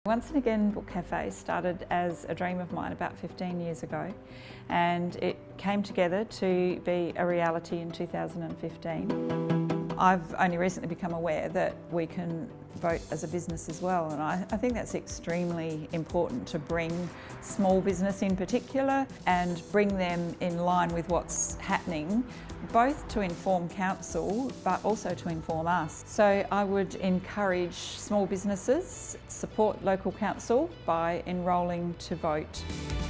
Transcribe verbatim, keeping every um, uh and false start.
Once and Again Book Cafe started as a dream of mine about fifteen years ago, and it came together to be a reality in two thousand fifteen. I've only recently become aware that we can vote as a business as well, and I, I think that's extremely important to bring small business in particular and bring them in line with what's happening, both to inform council but also to inform us. So I would encourage small businesses, support local council by enrolling to vote.